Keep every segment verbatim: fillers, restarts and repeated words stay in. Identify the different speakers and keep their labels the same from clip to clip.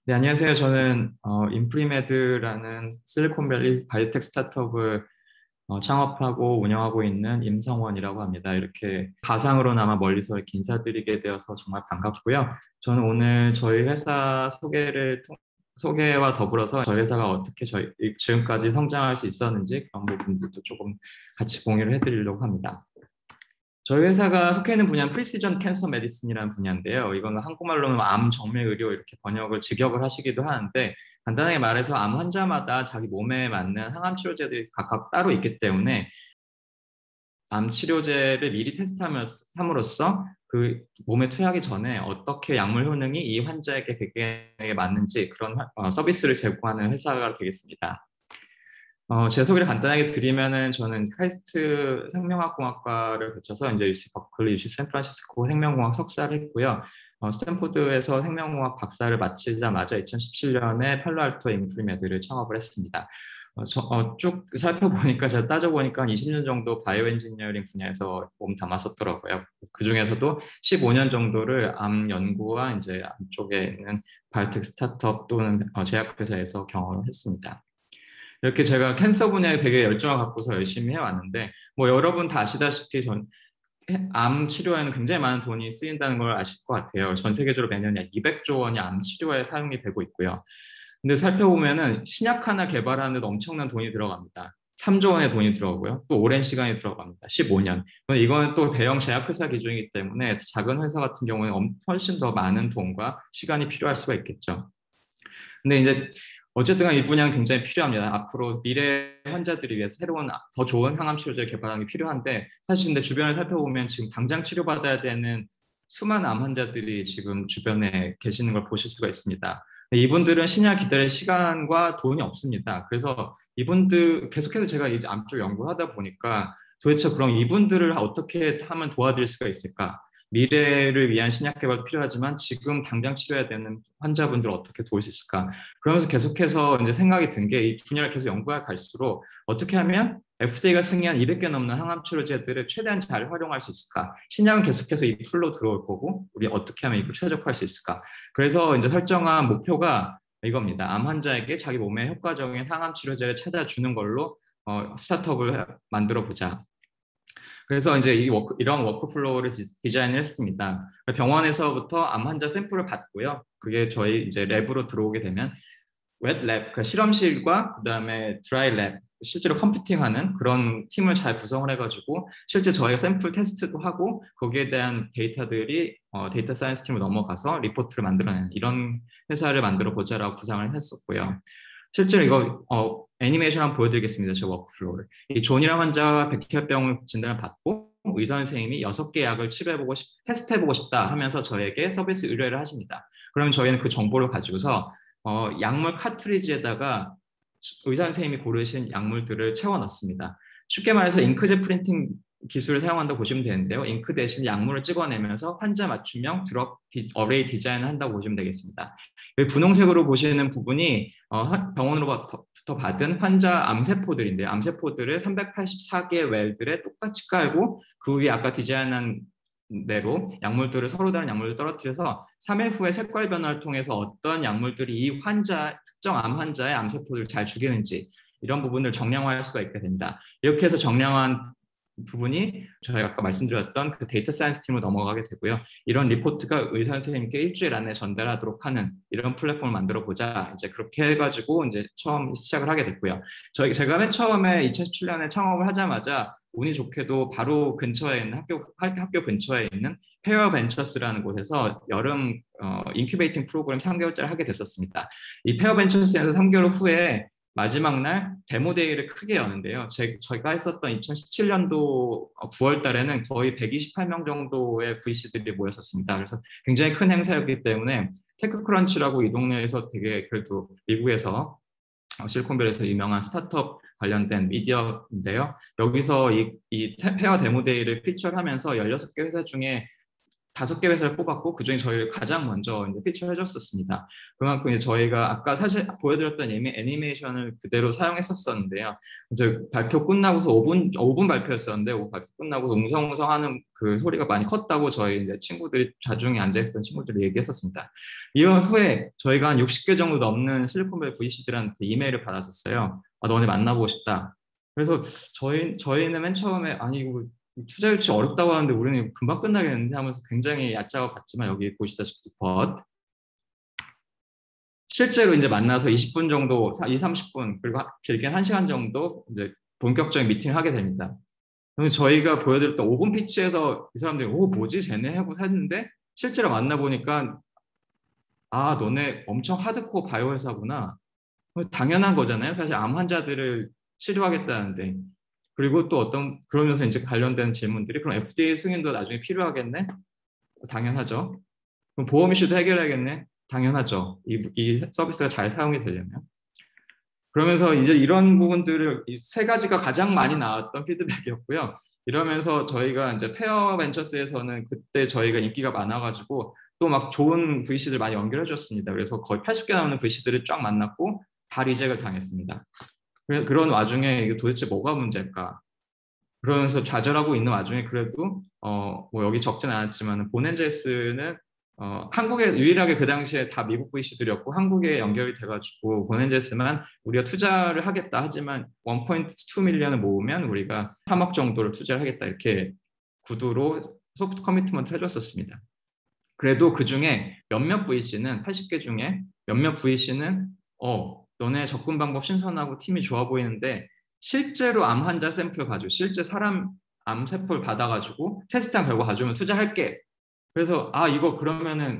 Speaker 1: 네, 안녕하세요. 저는 어, 인프리메드라는 실리콘밸리 바이오텍 스타트업을 어, 창업하고 운영하고 있는 임성원이라고 합니다. 이렇게 가상으로나마 멀리서 이렇게 인사드리게 되어서 정말 반갑고요. 저는 오늘 저희 회사 소개를 통- 소개와 더불어서 저희 회사가 어떻게 저희 지금까지 성장할 수 있었는지 그런 부분들도 조금 같이 공유를 해드리려고 합니다. 저희 회사가 속해 있는 분야는 프리시전 캔서 메디슨이라는 분야인데요. 이거는 한국말로는 암 정맥 의료 이렇게 번역을 직역을 하시기도 하는데 간단하게 말해서 암 환자마다 자기 몸에 맞는 항암 치료제들이 각각 따로 있기 때문에 암 치료제를 미리 테스트함으로써 그 몸에 투여하기 전에 어떻게 약물 효능이 이 환자에게 되게 맞는지 그런 어, 서비스를 제공하는 회사가 되겠습니다. 어, 제 소개를 간단하게 드리면은 저는 카이스트 생명학공학과를 거쳐서 이제 유씨 버클리, 유씨 샌프란시스코 생명공학 석사를 했고요. 어, 스탠포드에서 생명공학 박사를 마치자마자 이천십칠 년에 팔로알토 인프리메드를 창업을 했습니다. 어, 저, 어, 쭉 살펴보니까 제가 따져보니까 한 이십 년 정도 바이오 엔지니어링 분야에서 몸 담았었더라고요. 그 중에서도 십오 년 정도를 암 연구와 이제 암 쪽에 있는 바이오텍 스타트업 또는 어, 제약회사에서 경험을 했습니다. 이렇게 제가 캔서 분야에 되게 열정을 갖고서 열심히 해왔는데, 뭐 여러분 다 아시다시피 전, 암 치료에는 굉장히 많은 돈이 쓰인다는 걸 아실 것 같아요. 전 세계적으로 매년 약 이백조 원이 암 치료에 사용이 되고 있고요. 근데 살펴보면은 신약 하나 개발하는데도 엄청난 돈이 들어갑니다. 삼조 원의 돈이 들어가고요. 또 오랜 시간이 들어갑니다. 십오 년. 이거는 또 대형 제약회사 기준이기 때문에 작은 회사 같은 경우는 훨씬 더 많은 돈과 시간이 필요할 수가 있겠죠. 근데 이제 어쨌든 이 분야는 굉장히 필요합니다. 앞으로 미래 환자들이 위해서 새로운 더 좋은 항암 치료제를 개발하는 게 필요한데 사실 근데 주변을 살펴보면 지금 당장 치료받아야 되는 수많은 암 환자들이 지금 주변에 계시는 걸 보실 수가 있습니다. 이분들은 신약 기다릴 시간과 돈이 없습니다. 그래서 이분들 계속해서 제가 이제 암 쪽 연구를 하다 보니까 도대체 그럼 이분들을 어떻게 하면 도와드릴 수가 있을까? 미래를 위한 신약 개발도 필요하지만 지금 당장 치료해야 되는 환자분들을 어떻게 도울 수 있을까? 그러면서 계속해서 이제 생각이 든 게 이 분야를 계속 연구해 갈수록 어떻게 하면 에프디에이가 승인한 이백 개 넘는 항암 치료제들을 최대한 잘 활용할 수 있을까? 신약은 계속해서 이 풀로 들어올 거고 우리 어떻게 하면 이걸 최적화할 수 있을까? 그래서 이제 설정한 목표가 이겁니다. 암 환자에게 자기 몸에 효과적인 항암 치료제를 찾아주는 걸로 어, 스타트업을 만들어 보자. 그래서 이제 이 워크, 이런 워크플로우를 디자인을 했습니다. 병원에서부터 암 환자 샘플을 받고요. 그게 저희 이제 랩으로 들어오게 되면 웹 랩, 그러니까 실험실과 그다음에 드라이 랩, 실제로 컴퓨팅하는 그런 팀을 잘 구성을 해가지고 실제 저희가 샘플 테스트도 하고 거기에 대한 데이터들이 어, 데이터 사이언스 팀으로 넘어가서 리포트를 만들어내는 이런 회사를 만들어 보자라고 구상을 했었고요. 실제로 이거 어, 애니메이션 한번 보여드리겠습니다. 제 워크플로우를. 이 존이라는 환자가 백혈병을 진단을 받고 의사 선생님이 여섯 개 약을 치료해보고 싶, 테스트해보고 싶다 하면서 저에게 서비스 의뢰를 하십니다. 그럼 저희는 그 정보를 가지고서 어, 약물 카트리지에다가 의사 선생님이 고르신 약물들을 채워 넣습니다. 쉽게 말해서 잉크젯 프린팅 기술을 사용한다고 보시면 되는데요. 잉크 대신 약물을 찍어내면서 환자 맞춤형 드럭 디, 어레이 디자인을 한다고 보시면 되겠습니다. 여기 분홍색으로 보시는 부분이 어, 병원으로부터 받은 환자 암세포들인데요. 암세포들을 삼백팔십사 개의 웰들에 똑같이 깔고 그 위에 아까 디자인한 대로 약물들을 서로 다른 약물을 떨어뜨려서 삼 일 후에 색깔 변화를 통해서 어떤 약물들이 이 환자, 특정 암 환자의 암세포들을 잘 죽이는지 이런 부분을 정량화할 수가 있게 된다. 이렇게 해서 정량한 부분이 저희가 아까 말씀드렸던 그 데이터 사이언스 팀으로 넘어가게 되고요. 이런 리포트가 의사 선생님께 일주일 안에 전달하도록 하는 이런 플랫폼을 만들어 보자. 이제 그렇게 해가지고 이제 처음 시작을 하게 됐고요. 저희 제가 맨 처음에 이천십칠 년에 창업을 하자마자 운이 좋게도 바로 근처에 있는 학교 학교 근처에 있는 페어 벤처스라는 곳에서 여름 어, 인큐베이팅 프로그램 삼 개월짜리 하게 됐었습니다. 이 페어 벤처스에서 삼 개월 후에 마지막 날 데모데이를 크게 여는데요. 제, 저희가 했었던 이천십칠 년도 구월 달에는 거의 백이십팔 명 정도의 브이씨들이 모였었습니다. 그래서 굉장히 큰 행사였기 때문에 테크크런치라고 이 동네에서 되게 그래도 미국에서 실리콘밸리에서 유명한 스타트업 관련된 미디어인데요. 여기서 이, 이 페어 데모데이를 피처하면서 열여섯 개 회사 중에 다섯 개 회사를 뽑았고 그중에 저희를 가장 먼저 이제 피처 해줬었습니다. 그만큼 이제 저희가 아까 사실 보여드렸던 애니, 애니메이션을 그대로 사용했었었는데요. 이제 발표 끝나고서 오 분 오 분 발표였었는데 오 발표 끝나고 웅성웅성하는 그 소리가 많이 컸다고 저희 이제 친구들이 좌중에 앉아 있었던 친구들이 얘기했었습니다. 이런 후에 저희가 한 육십 개 정도 넘는 실리콘밸리 브이씨들한테 이메일을 받았었어요. 아, 너네 만나보고 싶다. 그래서 저희 저희는 맨 처음에 아니 이거 투자 유치 어렵다고 하는데 우리는 금방 끝나겠는데 하면서 굉장히 얕잡아 봤지만 여기 보시다시피 but 실제로 이제 만나서 이십 분 정도, 이십, 삼십 분 그리고 길게는 한 시간 정도 이제 본격적인 미팅을 하게 됩니다. 그래서 저희가 보여드렸던 오 분 피치에서 이 사람들이 오 뭐지 쟤네 하고 샀는데 실제로 만나보니까 아 너네 엄청 하드코어 바이오 회사구나. 당연한 거잖아요. 사실 암 환자들을 치료하겠다는데. 그리고 또 어떤 그러면서 이제 관련된 질문들이 그럼 에프디에이 승인도 나중에 필요하겠네? 당연하죠. 그럼 보험 이슈도 해결해야겠네? 당연하죠. 이, 이 서비스가 잘 사용이 되려면. 그러면서 이제 이런 부분들을 이 세 가지가 가장 많이 나왔던 피드백이었고요. 이러면서 저희가 이제 페어 벤처스에서는 그때 저희가 인기가 많아가지고 또 막 좋은 브이씨들 많이 연결해 줬습니다. 그래서 거의 팔십 개 나오는 브이씨들을 쫙 만났고 다 리젝을 당했습니다. 그런 와중에 이게 도대체 뭐가 문제일까? 그러면서 좌절하고 있는 와중에 그래도 어, 뭐 여기 적진 않았지만 본엔제스는 어, 한국에 유일하게 그 당시에 다 미국 브이씨들이었고 한국에 연결이 돼가지고 본엔제스만 우리가 투자를 하겠다 하지만 일 점 이 밀리언을 모으면 우리가 삼억 정도를 투자를 하겠다 이렇게 구두로 소프트 커미트먼트 해줬었습니다. 그래도 그 중에 몇몇 브이씨는 팔십 개 중에 몇몇 브이씨는 어 너네 접근 방법 신선하고 팀이 좋아 보이는데 실제로 암 환자 샘플 가지고 실제 사람 암 샘플 받아가지고 테스트한 결과 가져오면 투자할게. 그래서 아 이거 그러면은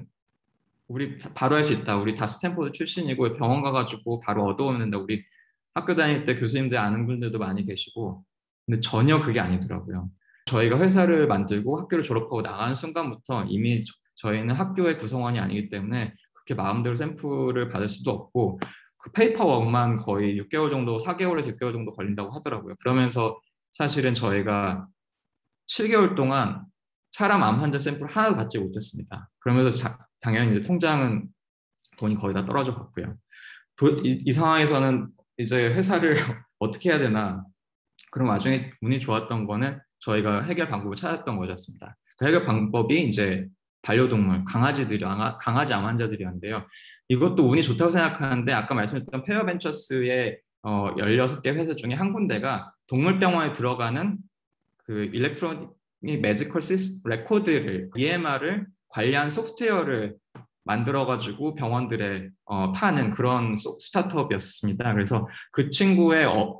Speaker 1: 우리 바로 할 수 있다. 우리 다 스탠포드 출신이고 병원 가가지고 바로 얻어오면 된다. 우리 학교 다닐 때 교수님들 아는 분들도 많이 계시고 근데 전혀 그게 아니더라고요. 저희가 회사를 만들고 학교를 졸업하고 나가는 순간부터 이미 저희는 학교의 구성원이 아니기 때문에 그렇게 마음대로 샘플을 받을 수도 없고 그 페이퍼워크만 거의 육 개월 정도, 사 개월에서 육 개월 정도 걸린다고 하더라고요. 그러면서 사실은 저희가 칠 개월 동안 사람 암 환자 샘플 하나도 받지 못했습니다. 그러면서 자, 당연히 이제 통장은 돈이 거의 다 떨어져 갔고요. 이, 이 상황에서는 이제 회사를 어떻게 해야 되나 그런 와중에 운이 좋았던 거는 저희가 해결 방법을 찾았던 거였습니다. 그 해결 방법이 이제 반려동물, 강아지들이, 강아지 암 환자들이었는데요. 이것도 운이 좋다고 생각하는데 아까 말씀드렸던 페어벤처스의 어, 열여섯 개 회사 중에 한 군데가 동물병원에 들어가는 그 일렉트로닉 메디컬 시스 레코드를 이엠알을 관리한 소프트웨어를 만들어가지고 병원들에 어, 파는 그런 스타트업이었습니다. 그래서 그 친구의 어,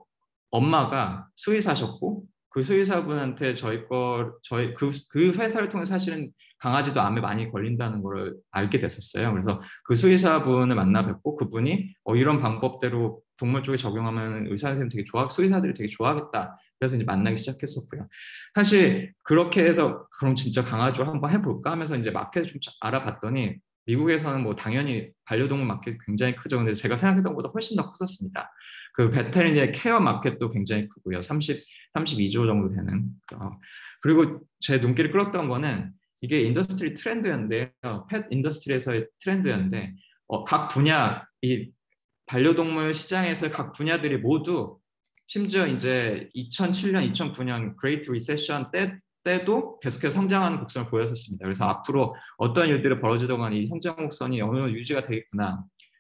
Speaker 1: 엄마가 수의사셨고 그 수의사분한테 저희 거 저희 그, 그 회사를 통해 사실은 강아지도 암에 많이 걸린다는 걸 알게 됐었어요. 그래서 그 수의사분을 만나 뵙고 그분이 어, 이런 방법대로 동물 쪽에 적용하면 의사 선생님 되게 좋아, 수의사들이 되게 좋아하겠다. 그래서 이제 만나기 시작했었고요. 사실 그렇게 해서 그럼 진짜 강아지로 한번 해볼까 하면서 이제 마켓을 좀 알아봤더니 미국에서는 뭐 당연히 반려동물 마켓이 굉장히 크죠. 근데 제가 생각했던 것보다 훨씬 더 컸었습니다. 그 베테리너리 케어 마켓도 굉장히 크고요. 삼십, 삼십이 조 정도 되는. 어. 그리고 제 눈길을 끌었던 거는 이게 인더스트리 트렌드였는데요. 펫 인더스트리에서의 트렌드였는데 어, 각 분야, 이 반려동물 시장에서 각 분야들이 모두 심지어 이제 이천칠 년, 이천구 년 그레이트 리세션 때 때도 계속해서 성장하는 곡선을 보였었습니다. 그래서 앞으로 어떤 일들이 벌어지든 간에 이 성장 곡선이 어느 정도 유지가 되겠구나.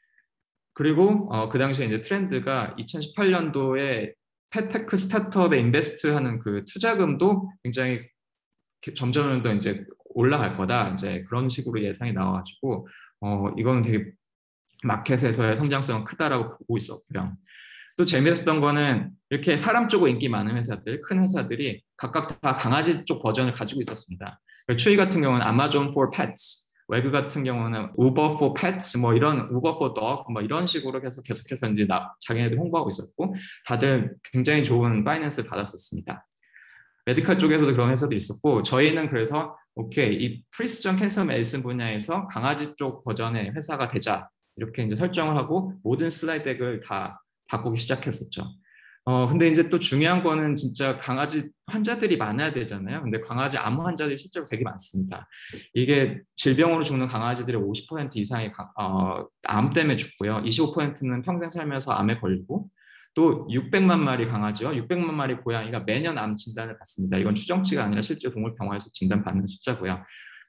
Speaker 1: 그리고 어, 그 당시에 이제 트렌드가 이천십팔 년도에 펫테크 스타트업에 인베스트하는 그 투자금도 굉장히 점점 더 이제 올라갈 거다. 이제 그런 식으로 예상이 나와가지고 어, 이거는 되게 마켓에서의 성장성은 크다라고 보고 있었고요. 또 재미있었던 거는 이렇게 사람 쪽으로 인기 많은 회사들, 큰 회사들이 각각 다 강아지 쪽 버전을 가지고 있었습니다. 추이 같은 경우는 아마존 for pets, 웨그 같은 경우는 우버 for pets, 뭐 이런 우버 for dog, 뭐 이런 식으로 계속 계속해서 이제 나, 자기네들 홍보하고 있었고, 다들 굉장히 좋은 파이낸스를 받았었습니다. 메디컬 쪽에서도 그런 회사도 있었고, 저희는 그래서 오케이 이 프리시전 캔서 메디슨 분야에서 강아지 쪽 버전의 회사가 되자 이렇게 이제 설정을 하고 모든 슬라이드 덱을 다 바꾸기 시작했었죠. 어, 근데 이제 또 중요한 거는 진짜 강아지 환자들이 많아야 되잖아요. 근데 강아지 암 환자들이 실제로 되게 많습니다. 이게 질병으로 죽는 강아지들의 오십 퍼센트 이상이 가- 어, 암 때문에 죽고요. 이십오 퍼센트는 평생 살면서 암에 걸리고 또 육백만 마리 강아지와 육백만 마리 고양이가 매년 암 진단을 받습니다. 이건 추정치가 아니라 실제 동물병원에서 진단받는 숫자고요.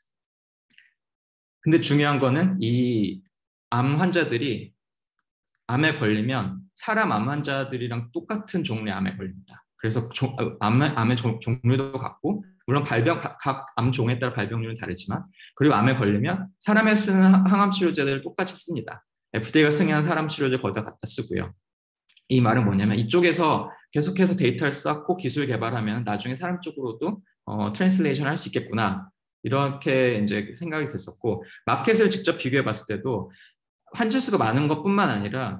Speaker 1: 근데 중요한 거는 이 암 환자들이 암에 걸리면 사람 암 환자들이랑 똑같은 종류의 암에 걸립니다. 그래서 종, 어, 암, 암의 종, 종류도 같고 물론 발병 각 암 종에 따라 발병률은 다르지만 그리고 암에 걸리면 사람에 쓰는 항암 치료제들을 똑같이 씁니다. 에프디에이가 승인한 사람 치료제 거의 다 갖다 쓰고요. 이 말은 뭐냐면 이쪽에서 계속해서 데이터를 쌓고 기술 개발하면 나중에 사람 쪽으로도 어, 트랜슬레이션 할 수 있겠구나. 이렇게 이제 생각이 됐었고 마켓을 직접 비교해 봤을 때도 환자 수가 많은 것뿐만 아니라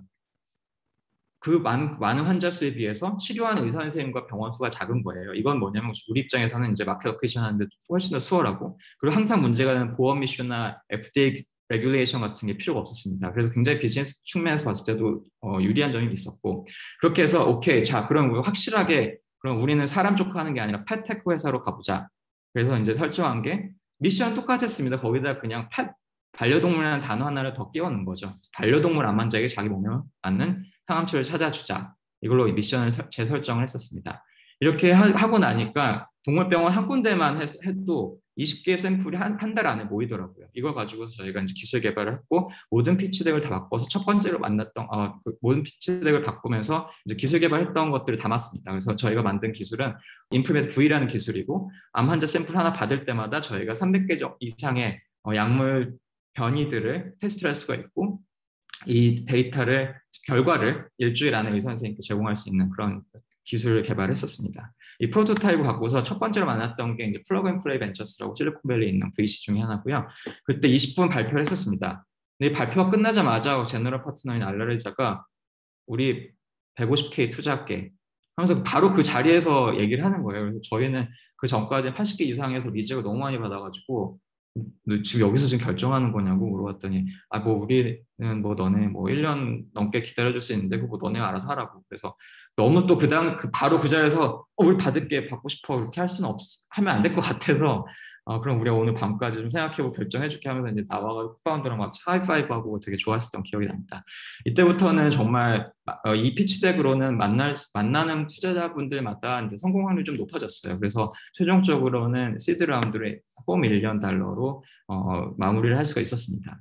Speaker 1: 그 많은, 많은 환자 수에 비해서 치료하는 의사 선생님과 병원 수가 작은 거예요. 이건 뭐냐면 우리 입장에서는 이제 마켓 오케이션 하는데 훨씬 더 수월하고 그리고 항상 문제가 되는 보험 이슈나 에프디에이 레귤레이션 같은 게 필요가 없었습니다. 그래서 굉장히 비즈니스 측면에서 봤을 때도 어, 유리한 점이 있었고 그렇게 해서 오케이 자 그럼 확실하게 그럼 우리는 사람 쪽 하는 게 아니라 펫테크 회사로 가보자. 그래서 이제 설정한 게 미션 똑같았습니다. 거기다 그냥 펫 반려동물이라는 단어 하나를 더 끼워넣은 거죠. 반려동물 암 환자에게 자기 몸에 맞는 상암치료를 찾아주자. 이걸로 미션을 재설정을 했었습니다. 이렇게 하, 고 나니까 동물병원 한 군데만 해, 해도 이십 개의 샘플이 한 한 달 안에 모이더라고요. 이걸 가지고 저희가 이제 기술 개발을 했고 모든 피치덱을 다 바꿔서 첫 번째로 만났던 어, 그 모든 피치덱을 바꾸면서 이제 기술 개발했던 것들을 담았습니다. 그래서 저희가 만든 기술은 인프메트 V라는 기술이고 암 환자 샘플 하나 받을 때마다 저희가 삼백 개 이상의 어, 약물 변이들을 테스트할 수가 있고 이 데이터를 결과를 일주일 안에 의사 선생님께 제공할 수 있는 그런 기술을 개발했었습니다. 이 프로토타입을 갖고서 첫 번째로 만났던 게 이제 플러그 앤 플레이 벤처스라고 실리콘밸리에 있는 브이씨 중에 하나고요. 그때 이십 분 발표를 했었습니다. 근데 이 발표가 끝나자마자 제너럴 파트너인 알라레자가 우리 백오십 케이 투자할게 하면서 바로 그 자리에서 얘기를 하는 거예요. 그래서 저희는 그 전까지 팔십 개 이상에서 리젝을 너무 많이 받아가지고 너 지금 여기서 지금 결정하는 거냐고 물어봤더니 아 뭐 우리는 뭐 너네 뭐 일 년 넘게 기다려줄 수 있는데 그거 뭐 너네가 알아서 하라고. 그래서 너무 또 그다음 그 바로 그 자리에서 어 우리 받을게 받고 싶어 이렇게 할 수는 없 하면 안 될 것 같아서 어 그럼 우리가 오늘 밤까지 좀 생각해보고 결정해줄게 하면서 이제 나와가지고 파운더랑 막 하이파이브 하고 되게 좋아했었던 기억이 납니다. 이때부터는 정말 어, 이 피치덱으로는 만날 만나는 투자자분들마다 이제 성공 확률이 좀 높아졌어요. 그래서 최종적으로는 시드 라운드를 사 밀리언 달러로 어, 마무리를 할 수가 있었습니다.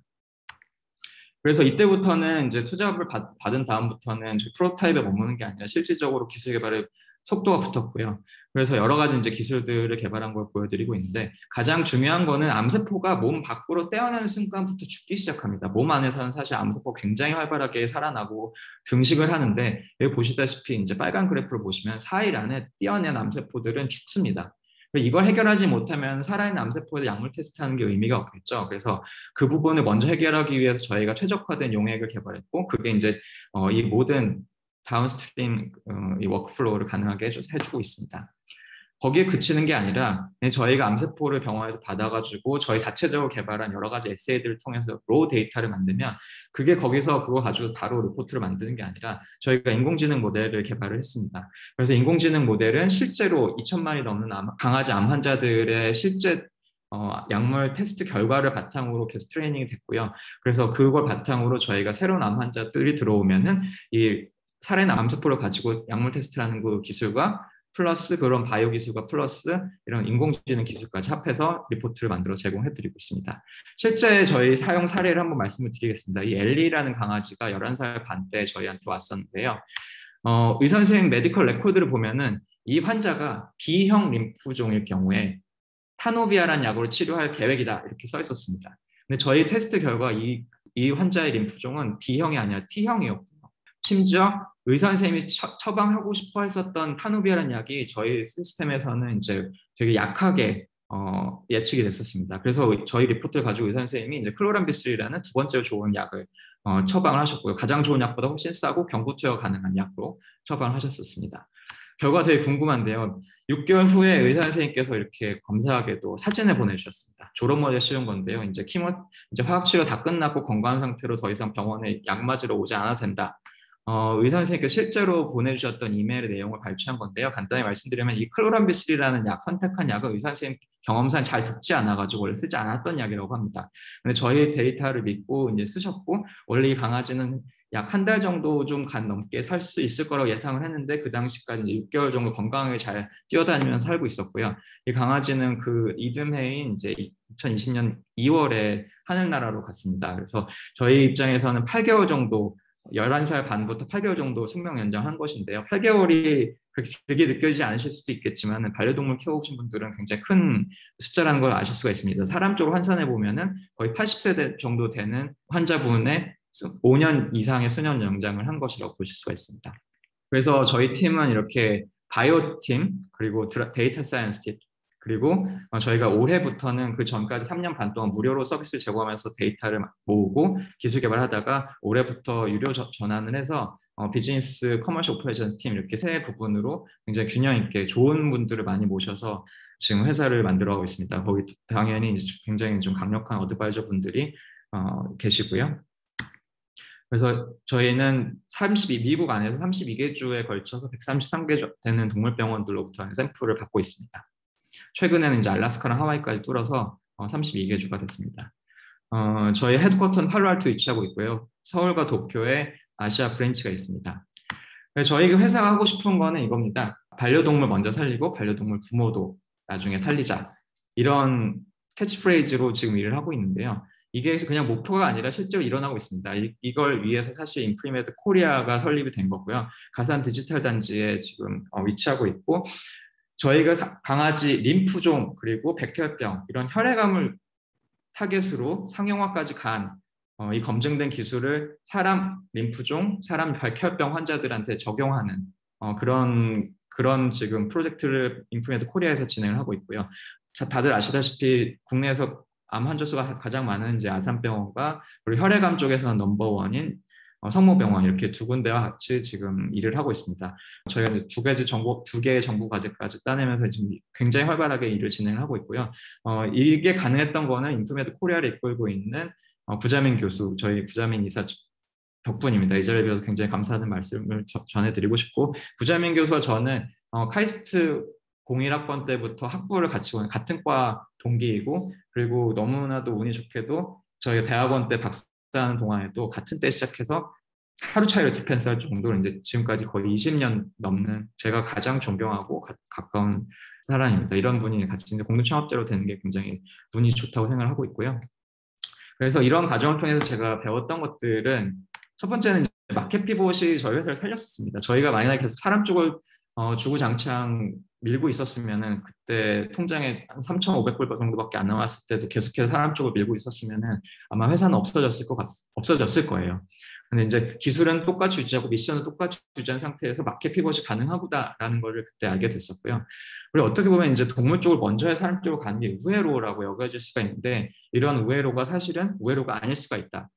Speaker 1: 그래서 이때부터는 이제 투자를 받, 받은 다음부터는 프로타입에 머무는 게 아니라 실질적으로 기술 개발에 속도가 붙었고요. 그래서 여러 가지 이제 기술들을 개발한 걸 보여드리고 있는데 가장 중요한 거는 암세포가 몸 밖으로 떼어내는 순간부터 죽기 시작합니다. 몸 안에서는 사실 암세포가 굉장히 활발하게 살아나고 증식을 하는데 여기 보시다시피 이제 빨간 그래프를 보시면 사 일 안에 떼어낸 암세포들은 죽습니다. 이걸 해결하지 못하면 살아있는 암세포에 약물 테스트하는 게 의미가 없겠죠. 그래서 그 부분을 먼저 해결하기 위해서 저희가 최적화된 용액을 개발했고 그게 이제 어, 이 모든 다운스트림 어, 이 워크플로우를 가능하게 해주, 해주고 있습니다. 거기에 그치는 게 아니라 저희가 암세포를 병원에서 받아가지고 저희 자체적으로 개발한 여러 가지 에세이들을 통해서 로우 데이터를 만들면 그게 거기서 그거 가지고 바로 리포트를 만드는 게 아니라 저희가 인공지능 모델을 개발을 했습니다. 그래서 인공지능 모델은 실제로 이천만이 넘는 암, 강아지 암 환자들의 실제 어, 약물 테스트 결과를 바탕으로 계속 트레이닝이 됐고요. 그래서 그걸 바탕으로 저희가 새로운 암 환자들이 들어오면은 이 살아있는 암세포를 가지고 약물 테스트하는 그 기술과 플러스 그런 바이오 기술과 플러스 이런 인공지능 기술까지 합해서 리포트를 만들어 제공해드리고 있습니다. 실제 저희 사용 사례를 한번 말씀을 드리겠습니다. 이 엘리라는 강아지가 열한 살 반 때 저희한테 왔었는데요. 어, 의사 선생님 메디컬 레코드를 보면은 이 환자가 B형 림프종일 경우에 타노비아라는 약으로 치료할 계획이다 이렇게 써 있었습니다. 근데 저희 테스트 결과 이, 이 환자의 림프종은 B형이 아니라 T형이었고요. 심지어 의사 선생님이 처, 처방하고 싶어 했었던 타누비아라는 약이 저희 시스템에서는 이제 되게 약하게 어, 예측이 됐었습니다. 그래서 저희 리포트를 가지고 의사 선생님이 이제 클로람비스라는 두 번째로 좋은 약을 어, 처방을 하셨고요. 가장 좋은 약보다 훨씬 싸고 경구 투여 가능한 약으로 처방을 하셨었습니다. 결과 되게 궁금한데요. 육 개월 후에 의사 선생님께서 이렇게 감사하게도 사진을 보내주셨습니다. 졸업머리에 씌운 건데요. 이제 키모, 이제 화학 치료 다 끝났고 건강한 상태로 더 이상 병원에 약 맞으러 오지 않아도 된다. 어, 의사 선생님께 실제로 보내주셨던 이메일의 내용을 발췌한 건데요. 간단히 말씀드리면 이 클로람비실이라는 약, 선택한 약은 의사 선생님 경험상 잘 듣지 않아가지고 원래 쓰지 않았던 약이라고 합니다. 근데 저희 데이터를 믿고 이제 쓰셨고, 원래 이 강아지는 약 한 달 정도 좀 간 넘게 살 수 있을 거라고 예상을 했는데 그 당시까지 이제 육 개월 정도 건강하게 잘 뛰어다니면서 살고 있었고요. 이 강아지는 그 이듬해인 이제 이천이십 년 이월에 하늘나라로 갔습니다. 그래서 저희 입장에서는 팔 개월 정도, 열한 살 반부터 팔 개월 정도 숙명 연장한 것인데요. 팔 개월이 그렇게 길게 느껴지지 않으실 수도 있겠지만 반려동물 키워보신 분들은 굉장히 큰 숫자라는 걸 아실 수가 있습니다. 사람 쪽으로 환산해 보면은 거의 팔십 세 정도 되는 환자분의 오 년 이상의 수년 연장을 한 것이라고 보실 수가 있습니다. 그래서 저희 팀은 이렇게 바이오 팀, 그리고 데이터 사이언스 팀, 그리고 저희가 올해부터는 그 전까지 삼 년 반 동안 무료로 서비스를 제공하면서 데이터를 모으고 기술 개발하다가 올해부터 유료 전환을 해서 어, 비즈니스 커머셜 오퍼레이션스 팀, 이렇게 세 부분으로 굉장히 균형 있게 좋은 분들을 많이 모셔서 지금 회사를 만들어가고 있습니다. 거기 당연히 굉장히 좀 강력한 어드바이저 분들이 어, 계시고요. 그래서 저희는 삼십이, 미국 안에서 삼십이 개 주에 걸쳐서 백삼십삼 개 되는 동물병원들로부터 샘플을 받고 있습니다. 최근에는 이제 알래스카랑 하와이까지 뚫어서 삼십이 개 주가 됐습니다. 어, 저희 헤드쿼터는 팔로알토에 위치하고 있고요. 서울과 도쿄에 아시아 브랜치가 있습니다. 저희 회사가 하고 싶은 거는 이겁니다. 반려동물 먼저 살리고 반려동물 부모도 나중에 살리자. 이런 캐치프레이즈로 지금 일을 하고 있는데요. 이게 그냥 목표가 아니라 실제로 일어나고 있습니다. 이, 이걸 위해서 사실 인프리메드 코리아가 설립이 된 거고요. 가산 디지털 단지에 지금 어, 위치하고 있고, 저희가 사, 강아지 림프종 그리고 백혈병 이런 혈액암을 타겟으로 상용화까지 간 어, 이 검증된 기술을 사람 림프종, 사람 백혈병 환자들한테 적용하는 어, 그런 그런 지금 프로젝트를 인프리메드 코리아에서 진행을 하고 있고요. 자, 다들 아시다시피 국내에서 암 환자 수가 가장 많은 이제 아산병원과 그리고 혈액암 쪽에서는 넘버원인 어, 성모병원, 이렇게 두 군데와 같이 지금 일을 하고 있습니다. 저희가 이제 두 가지 정보, 두 개의 정보 과제까지 따내면서 지금 굉장히 활발하게 일을 진행을 하고 있고요. 어, 이게 가능했던 거는 인프메드 코리아를 이끌고 있는 어, 부자민 교수, 저희 부자민 이사 덕분입니다. 이 자리에 비해서 굉장히 감사하는 말씀을 저, 전해드리고 싶고, 부자민 교수와 저는 어, 카이스트 공일 학번 때부터 학부를 같이 온 같은 과 동기이고, 그리고 너무나도 운이 좋게도 저희 대학원 때 박사하는 동안에도 같은 때 시작해서 하루 차이로 디펜스 할 정도로 이제 지금까지 거의 이십 년 넘는 제가 가장 존경하고 가, 가까운 사람입니다. 이런 분이 같이 이제 공동 창업자로 되는 게 굉장히 운이 좋다고 생각을 하고 있고요. 그래서 이런 과정을 통해서 제가 배웠던 것들은, 첫 번째는 마켓 피봇이 저희 회사를 살렸습니다. 저희가 만약에 계속 사람 쪽을 어, 주구장창 밀고 있었으면은, 그때 통장에 한 삼천오백 불 정도밖에 안 나왔을 때도 계속해서 사람 쪽을 밀고 있었으면은 아마 회사는 없어졌을 것 같, 없어졌을 거예요. 근데 이제 기술은 똑같이 유지하고 미션은 똑같이 유지한 상태에서 마켓 피벗이 가능하구나라는 걸 그때 알게 됐었고요. 그리고 어떻게 보면 이제 동물 쪽을 먼저 해 사람 쪽으로 가는 게 우회로라고 여겨질 수가 있는데, 이런 우회로가 사실은 우회로가 아닐 수가 있다.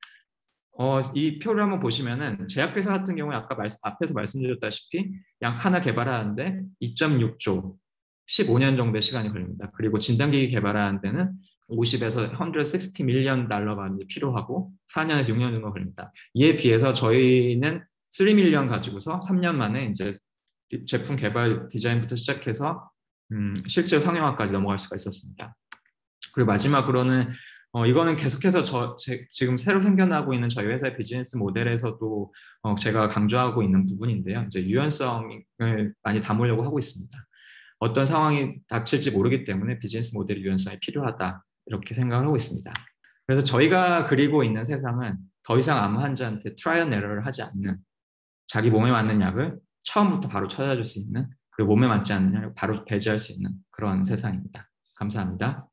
Speaker 1: 어, 이 표를 한번 보시면은 제약회사 같은 경우에 아까 말씀, 앞에서 말씀드렸다시피 약 하나 개발하는데 이 점 육 조, 십오 년 정도의 시간이 걸립니다. 그리고 진단기기 개발하는 데는 오십에서 백육십 밀리언 달러가 필요하고 사 년에서 육 년 정도 걸립니다. 이에 비해서 저희는 삼 밀리언 가지고서 삼 년 만에 이제 제품 개발 디자인부터 시작해서 음, 실제 상용화까지 넘어갈 수가 있었습니다. 그리고 마지막으로는 어, 이거는 계속해서 저, 제, 지금 새로 생겨나고 있는 저희 회사의 비즈니스 모델에서도 어, 제가 강조하고 있는 부분인데요. 이제 유연성을 많이 담으려고 하고 있습니다. 어떤 상황이 닥칠지 모르기 때문에 비즈니스 모델의 유연성이 필요하다, 이렇게 생각을 하고 있습니다. 그래서 저희가 그리고 있는 세상은 더 이상 암 환자한테 트라이얼 에러를 하지 않는, 자기 몸에 맞는 약을 처음부터 바로 찾아줄 수 있는, 그리고 몸에 맞지 않는 약을 바로 배제할 수 있는 그런 세상입니다. 감사합니다.